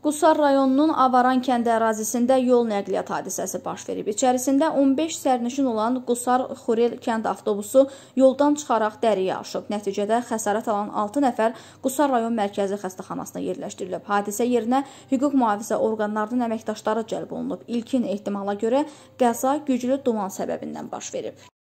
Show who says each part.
Speaker 1: Qusar rayonunun Avaran kəndi ərazisində yol nəqliyyat hadisəsi baş verib. İçərisində 15 sərnişin olan Qusar-Xurel kənd avtobusu yoldan çıxaraq dəriyə aşıb. Nəticədə xəsarət alan 6 nəfər Qusar rayon mərkəzi xəstəxanasına yerləşdirilib. Hadisə yerinə hüquq mühafizə orqanlarının əməkdaşları cəlb olunub. İlkin ehtimala görə qəza güclü duman səbəbindən baş verib.